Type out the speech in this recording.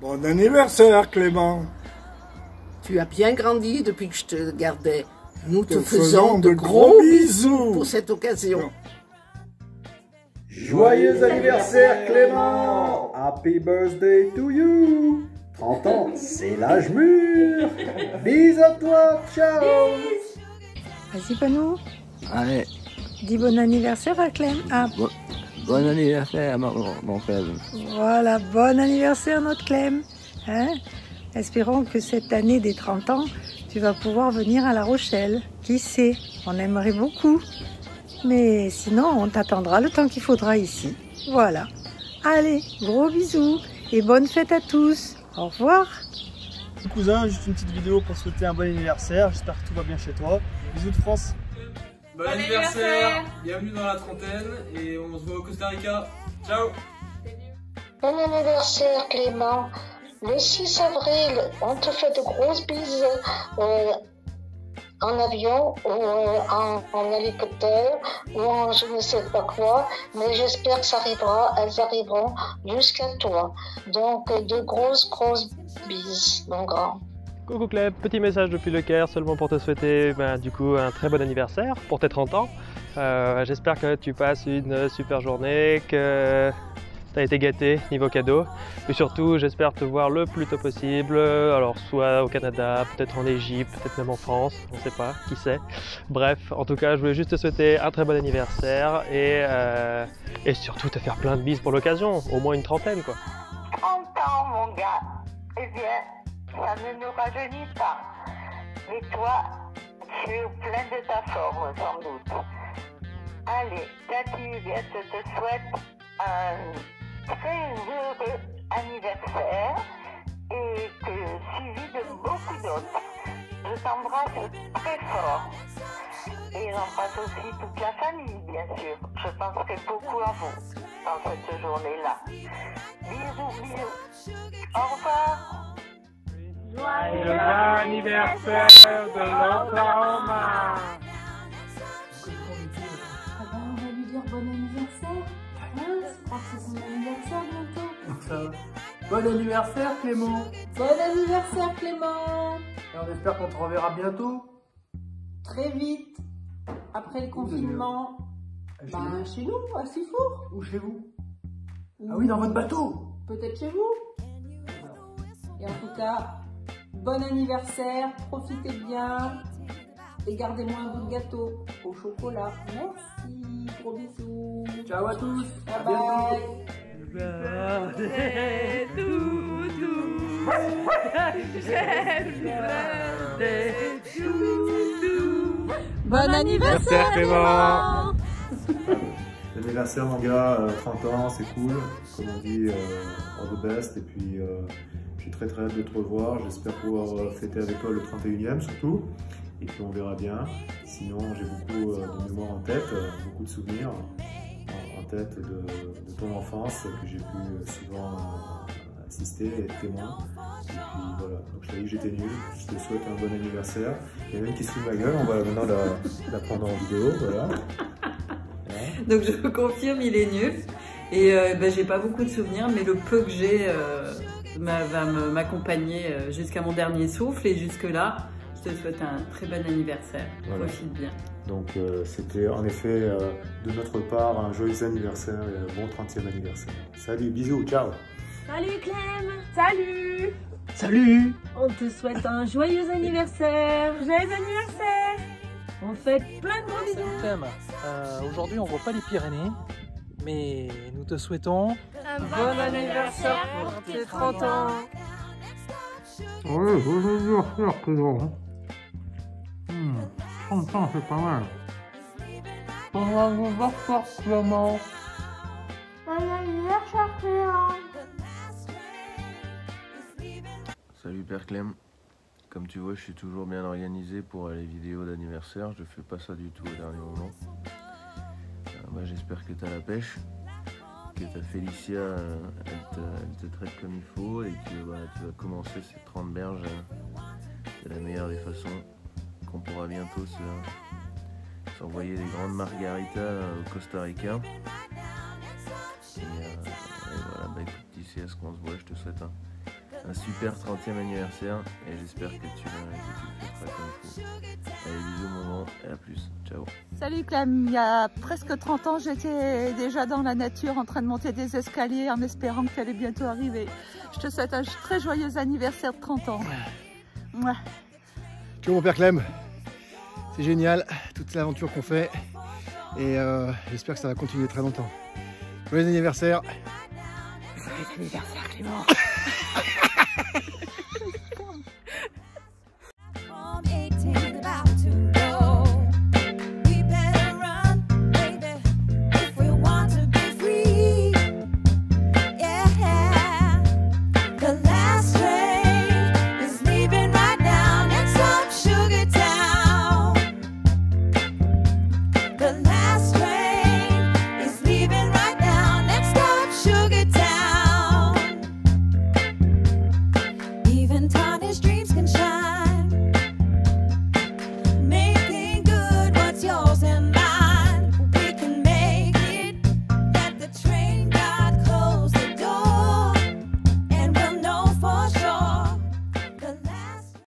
Bon anniversaire, Clément. Tu as bien grandi depuis que je te gardais. Nous te faisons de gros bisous pour cette occasion. Joyeux anniversaire Clément! Happy birthday to you! 30 ans, c'est l'âge mûr! Bisous à toi, ciao! Vas-y, Panou. Allez, Dis bon anniversaire à Clem. Ah, bon anniversaire, mon frère. voilà, bon anniversaire notre Clem. Hein? Espérons que cette année des 30 ans, tu vas pouvoir venir à La Rochelle. Qui sait, on aimerait beaucoup. Mais sinon, on t'attendra le temps qu'il faudra ici. Voilà. Allez, gros bisous et bonne fête à tous. Au revoir. Cousin, juste une petite vidéo pour souhaiter un bon anniversaire. J'espère que tout va bien chez toi. Bisous de France. Bon anniversaire! Bienvenue dans la trentaine et on se voit au Costa Rica. Ciao! Bon anniversaire Clément. Le 6 avril, on te fait de grosses bises en avion ou en hélicoptère ou en je ne sais pas quoi, mais j'espère que ça arrivera, elles arriveront jusqu'à toi. Donc de grosses bises, mon grand. Coucou Clem, petit message depuis le Caire seulement pour te souhaiter du coup un très bon anniversaire pour tes 30 ans. J'espère que tu passes une super journée, que tu as été gâté niveau cadeau. Et surtout, j'espère te voir le plus tôt possible, alors soit au Canada, peut-être en Égypte, peut-être même en France, on ne sait pas, qui sait. Bref, en tout cas, je voulais juste te souhaiter un très bon anniversaire et surtout te faire plein de bises pour l'occasion, au moins une trentaine quoi. 30 ans mon gars, eh bien, ça ne nous rajeunit pas. Mais toi, tu es plein de ta forme, sans doute. Allez, Tati Huguette te souhaite un très heureux anniversaire et que suivi de beaucoup d'autres. Je t'embrasse très fort. Et j'embrasse aussi toute la famille, bien sûr. Je penserai beaucoup à vous dans cette journée-là. Bisous. Au revoir. Joyeux anniversaire de l'Oklahoma. Ah ben, on va lui dire bon anniversaire. Je crois que c'est son anniversaire bientôt. Ça va. Bon anniversaire Clément. Bon anniversaire Clément. Et on espère qu'on te reverra bientôt. Très vite, après le confinement, chez nous, à Sifour. Ou chez vous? Ah oui, dans votre bateau. Peut-être chez vous. Et en tout cas, bon anniversaire, profitez bien et gardez-moi un bout de gâteau au chocolat. Merci, gros bisous. Ciao à tous. Bye bye. Birthday to you. Happy birthday to you. Bon anniversaire Clément. L'anniversaire mon gars, 30 ans, c'est cool. Comme on dit, all the best. Et puis j'ai très hâte de te revoir. J'espère pouvoir fêter avec toi le 31e surtout. Et puis on verra bien. Sinon j'ai beaucoup de mémoire en tête, beaucoup de souvenirs en tête de ton enfance que j'ai pu souvent assister et être témoin. Et puis voilà, donc je t'ai dit que j'étais nul. Je te souhaite un bon anniversaire. Il y a même qui se fout de ma gueule, on va maintenant la prendre en vidéo. Voilà. Donc je confirme, il est nul. Et j'ai pas beaucoup de souvenirs, mais le peu que j'ai va m'accompagner jusqu'à mon dernier souffle. Et jusque là, je te souhaite un très bon anniversaire. Voilà. Profite bien. Donc c'était en effet de notre part un joyeux anniversaire et un bon 30e anniversaire. Salut, bisous, ciao. Salut Clem. Salut. Salut. On te souhaite un joyeux anniversaire. Joyeux anniversaire. On fait plein de gros bisous. Clem, aujourd'hui on voit pas les Pyrénées, mais nous te souhaitons un bon anniversaire pour tes 30 ans. Ouais, bon anniversaire Clément. 30 ans, c'est pas mal. Bon anniversaire Clément. Bon anniversaire Clément. Salut Père Clem. Comme tu vois, je suis toujours bien organisé pour les vidéos d'anniversaire. Je fais pas ça du tout au dernier moment. J'espère que tu as la pêche, que ta Félicia, elle te traite comme il faut et que tu vas commencer ces 30 berges de la meilleure des façons, qu'on pourra bientôt s'envoyer des grandes margaritas au Costa Rica. Et voilà, écoute, d'ici à ce qu'on se voit, je te souhaite un super 30e anniversaire et j'espère que tu le fêteras comme il faut. Allez, bisous mon grand et à plus. Ciao. Salut Clem, il y a presque 30 ans, j'étais déjà dans la nature en train de monter des escaliers en espérant que tu allais bientôt arriver. Je te souhaite un très joyeux anniversaire de 30 ans. Ouais. Tu vois mon père Clem, c'est génial, toute l'aventure qu'on fait et j'espère que ça va continuer très longtemps. Joyeux anniversaire. Joyeux anniversaire Clément.